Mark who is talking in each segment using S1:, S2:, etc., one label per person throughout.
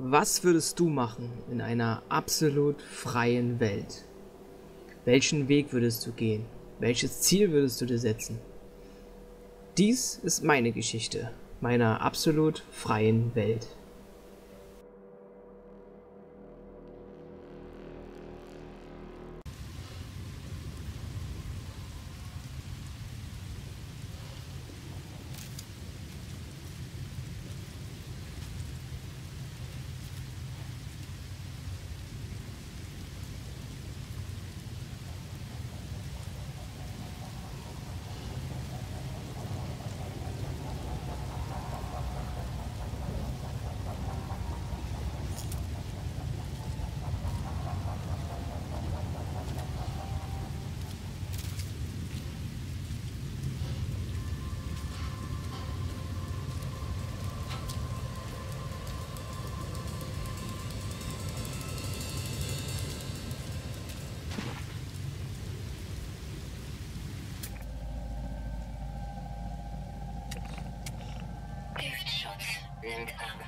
S1: Was würdest du machen in einer absolut freien Welt? Welchen Weg würdest du gehen? Welches Ziel würdest du dir setzen? Dies ist meine Geschichte meiner absolut freien Welt.
S2: Giftschutz nimmt ab.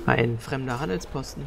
S1: Ein fremder Handelsposten.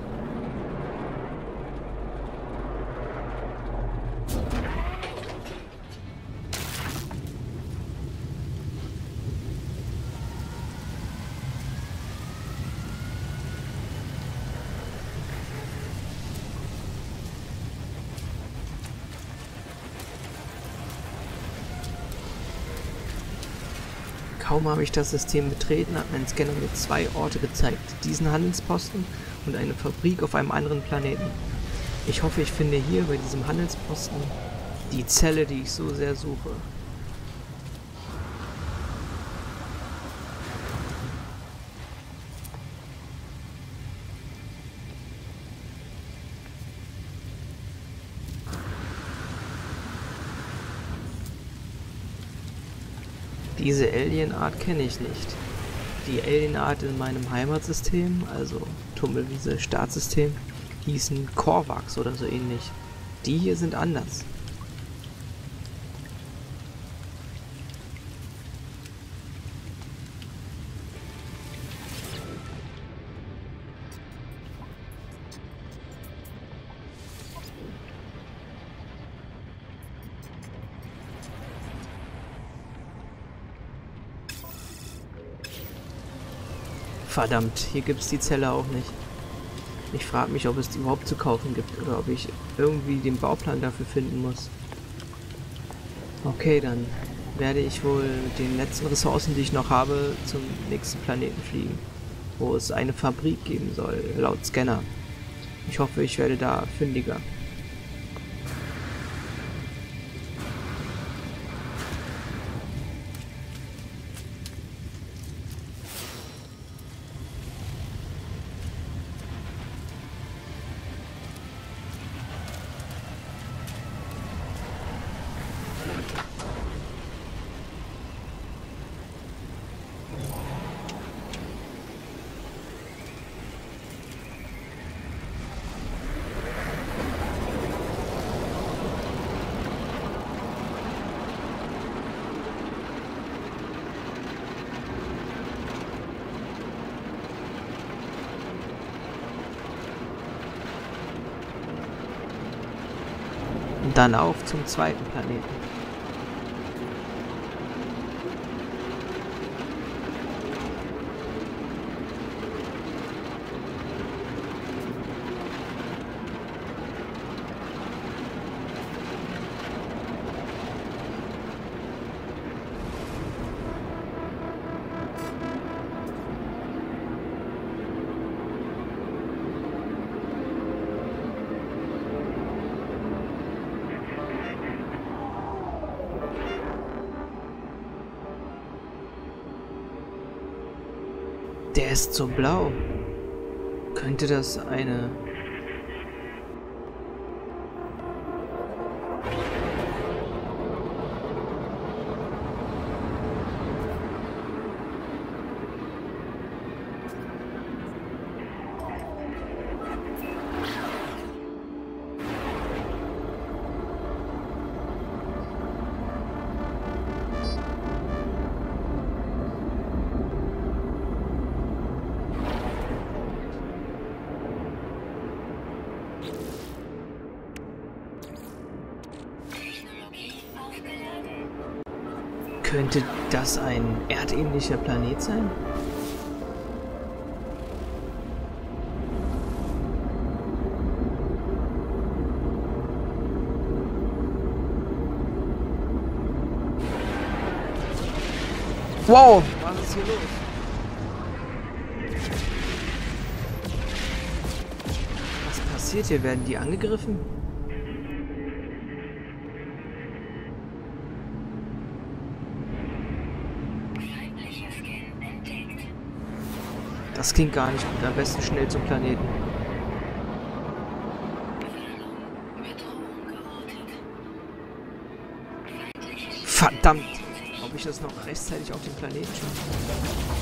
S1: Kaum habe ich das System betreten, hat mein Scanner mir 2 Orte gezeigt. Diesen Handelsposten und eine Fabrik auf einem anderen Planeten. Ich hoffe, ich finde hier bei diesem Handelsposten die Zelle, die ich so sehr suche. Diese Alienart kenne ich nicht. Die Alienart in meinem Heimatsystem, also Tummelwiese Startsystem, hießen Korvax oder so ähnlich. Die hier sind anders. Verdammt, hier gibt es die Zelle auch nicht. Ich frage mich, ob es die überhaupt zu kaufen gibt oder ob ich irgendwie den Bauplan dafür finden muss. Okay, dann werde ich wohl mit den letzten Ressourcen, die ich noch habe, zum nächsten Planeten fliegen, wo es eine Fabrik geben soll, laut Scanner. Ich hoffe, ich werde da fündiger. Und dann auf zum zweiten Planeten. Der ist so blau. Könnte das eine... Könnte das ein erdähnlicher Planet sein? Wow, was ist hier los? Was passiert hier? Werden die angegriffen? Das klingt gar nicht gut. Am besten schnell zum Planeten. Verdammt! Ob ich das noch rechtzeitig auf den Planeten schaffe?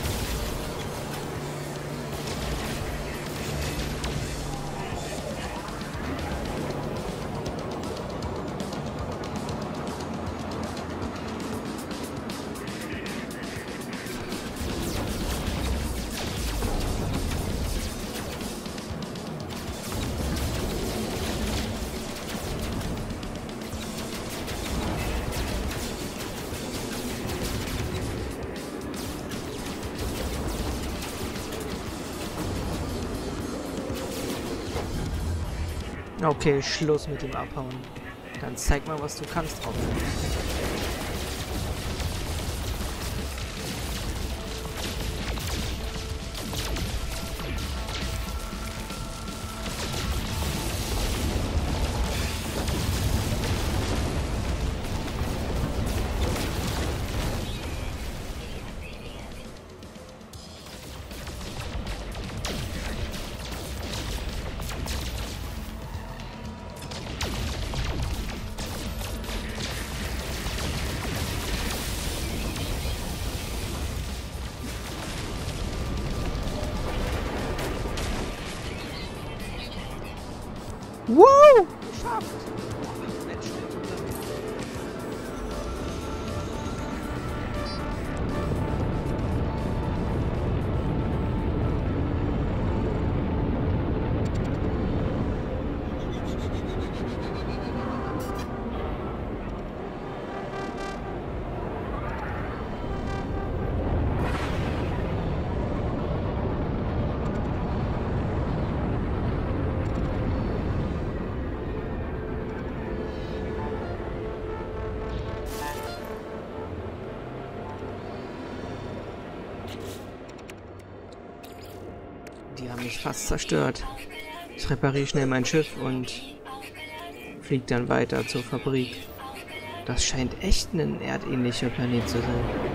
S1: Okay, Schluss mit dem Abhauen. Dann zeig mal, was du kannst drauf. Woo! Geschafft! Mensch, die haben mich fast zerstört. Ich repariere schnell mein Schiff und fliege dann weiter zur Fabrik. Das scheint echt ein erdähnlicher Planet zu sein.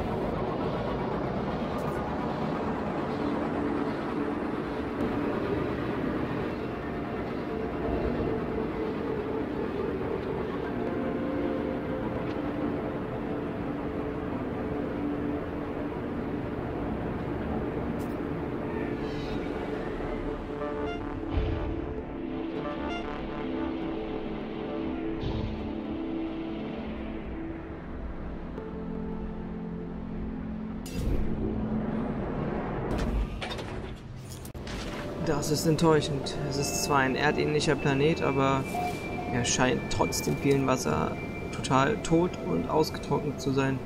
S1: Das ist enttäuschend. Es ist zwar ein erdähnlicher Planet, aber er scheint trotz dem vielen Wasser total tot und ausgetrocknet zu sein.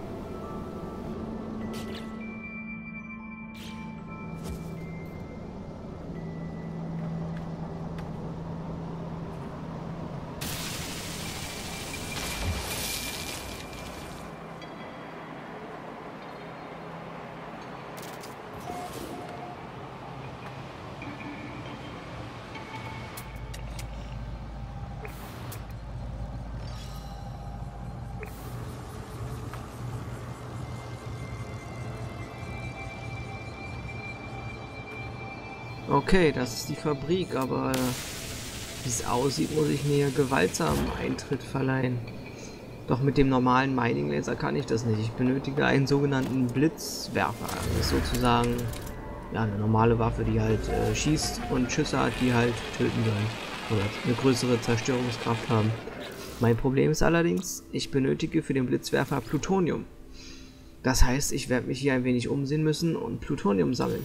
S1: Okay, das ist die Fabrik, aber wie es aussieht, muss ich mir gewaltsam Eintritt verleihen. Doch mit dem normalen Mining Laser kann ich das nicht. Ich benötige einen sogenannten Blitzwerfer. Das ist sozusagen ja, eine normale Waffe, die halt schießt und Schüsse hat, die halt töten sollen. Oder eine größere Zerstörungskraft haben. Mein Problem ist allerdings, ich benötige für den Blitzwerfer Plutonium. Das heißt, ich werde mich hier ein wenig umsehen müssen und Plutonium sammeln.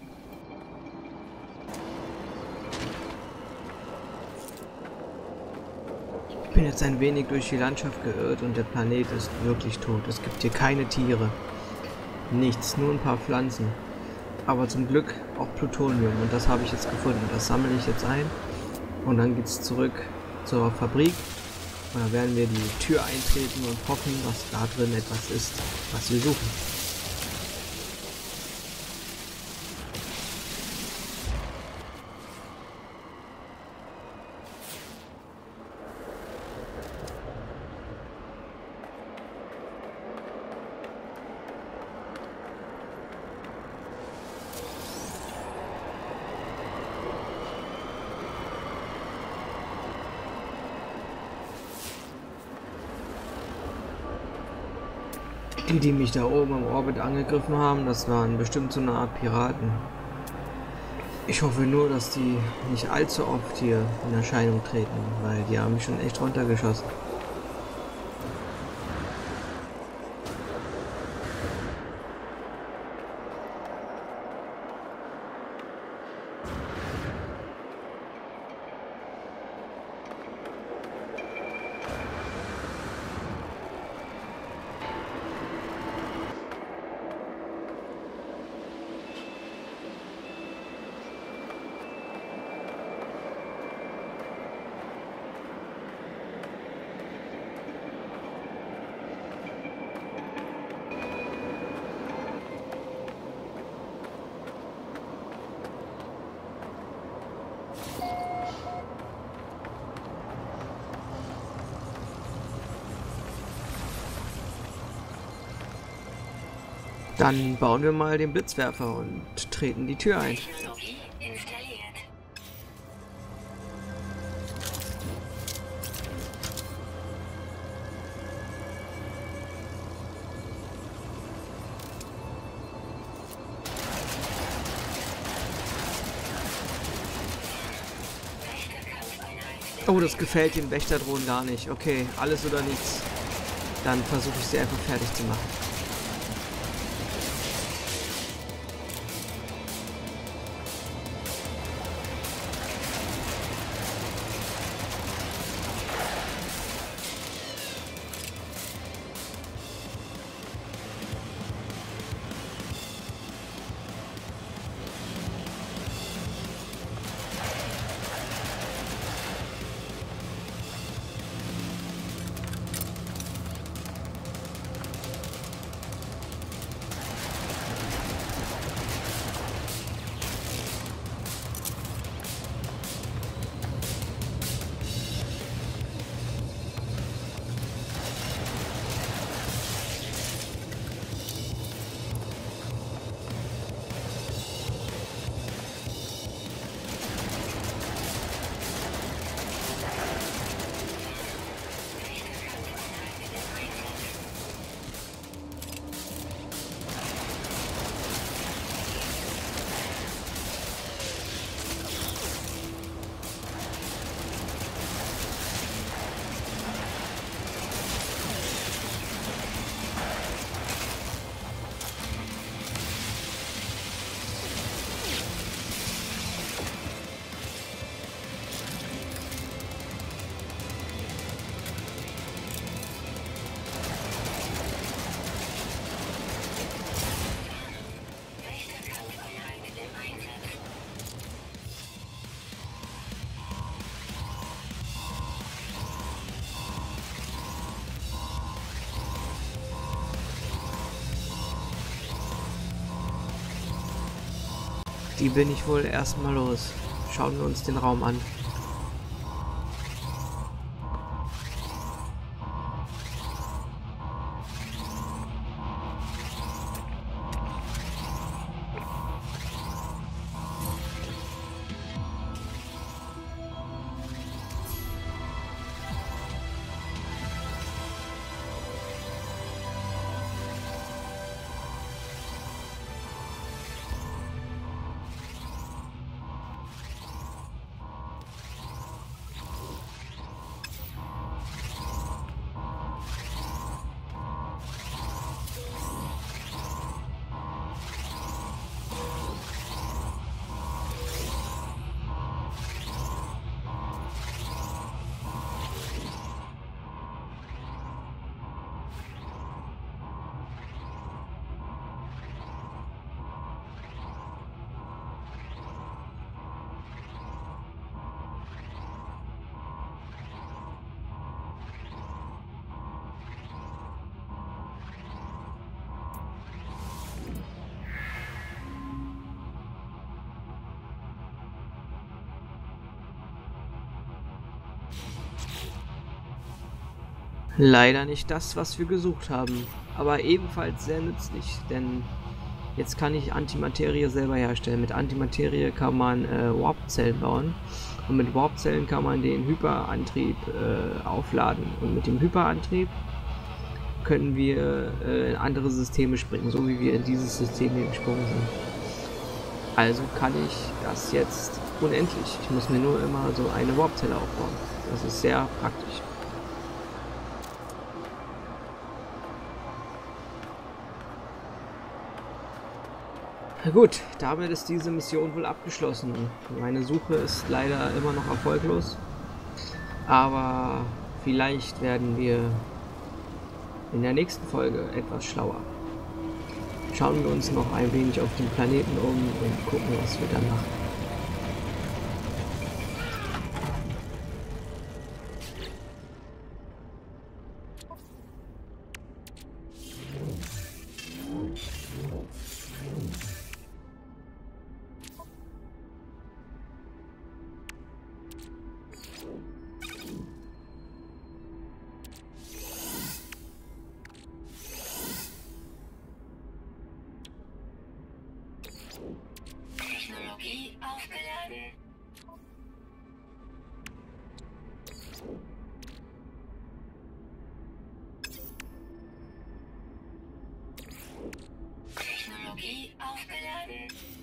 S1: Ich bin jetzt ein wenig durch die Landschaft geirrt und der Planet ist wirklich tot. Es gibt hier keine Tiere. Nichts, nur ein paar Pflanzen. Aber zum Glück auch Plutonium und das habe ich jetzt gefunden. Das sammle ich jetzt ein und dann geht es zurück zur Fabrik. Und da werden wir die Tür eintreten und hoffen, dass da drin etwas ist, was wir suchen. Die mich da oben im Orbit angegriffen haben, das waren bestimmt so eine Art Piraten. Ich hoffe nur, dass die nicht allzu oft hier in Erscheinung treten, weil die haben mich schon echt runtergeschossen. Dann bauen wir mal den Blitzwerfer und treten die Tür ein.
S2: Technologie installiert.
S1: Oh, das gefällt den Wächterdrohnen gar nicht. Okay, alles oder nichts. Dann versuche ich sie einfach fertig zu machen. Die bin ich wohl erstmal los. Schauen wir uns den Raum an. Leider nicht das, was wir gesucht haben, aber ebenfalls sehr nützlich, denn jetzt kann ich Antimaterie selber herstellen. Mit Antimaterie kann man Warpzellen bauen und mit Warpzellen kann man den Hyperantrieb aufladen und mit dem Hyperantrieb können wir in andere Systeme springen, so wie wir in dieses System hier gesprungen sind. Also kann ich das jetzt unendlich. Ich muss mir nur immer so eine Warpzelle aufbauen. Das ist sehr praktisch. Na gut, damit ist diese Mission wohl abgeschlossen. Meine Suche ist leider immer noch erfolglos. Aber vielleicht werden wir in der nächsten Folge etwas schlauer. Schauen wir uns noch ein wenig auf den Planeten um und gucken, was wir dann machen.
S2: Aufgeladen.